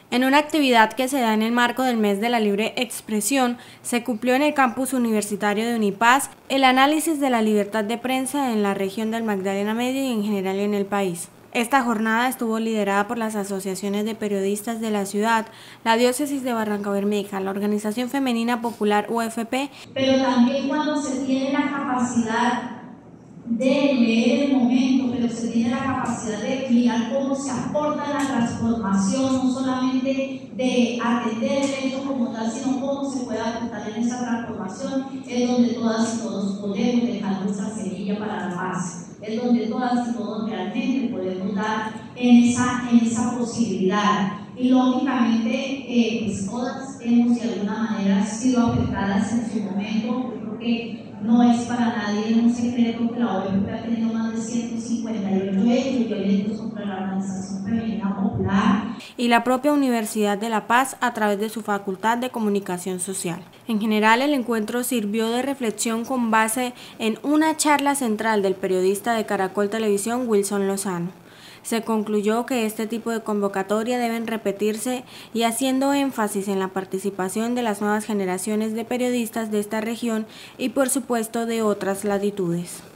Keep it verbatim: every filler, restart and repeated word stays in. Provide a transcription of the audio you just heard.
En una actividad que se da en el marco del Mes de la Libre Expresión, se cumplió en el campus universitario de Unipaz el análisis de la libertad de prensa en la región del Magdalena Medio y en general en el país. Esta jornada estuvo liderada por las asociaciones de periodistas de la ciudad, la Diócesis de Barrancabermeja, la Organización Femenina Popular U F P, pero también cuando se tiene la capacidad de leer el momento, pero se tiene la capacidad de mirar cómo se aporta la transformación, no solamente de atender el hecho como tal, sino cómo se puede aportar en esa transformación, es donde todas y todos podemos dejar nuestra semilla para la paz, es donde todas y todos realmente podemos dar en esa, en esa posibilidad. Y lógicamente, eh, pues todas hemos de alguna manera sido afectadas en su momento. Yo creo que no es para nadie un secreto que la O E P ha tenido más de ciento cincuenta y ocho hechos violentos contra la Organización Femenina Popular y la propia Universidad de La Paz a través de su Facultad de Comunicación Social. En general, el encuentro sirvió de reflexión con base en una charla central del periodista de Caracol Televisión, Wilson Lozano. Se concluyó que este tipo de convocatoria deben repetirse y haciendo énfasis en la participación de las nuevas generaciones de periodistas de esta región y por supuesto de otras latitudes.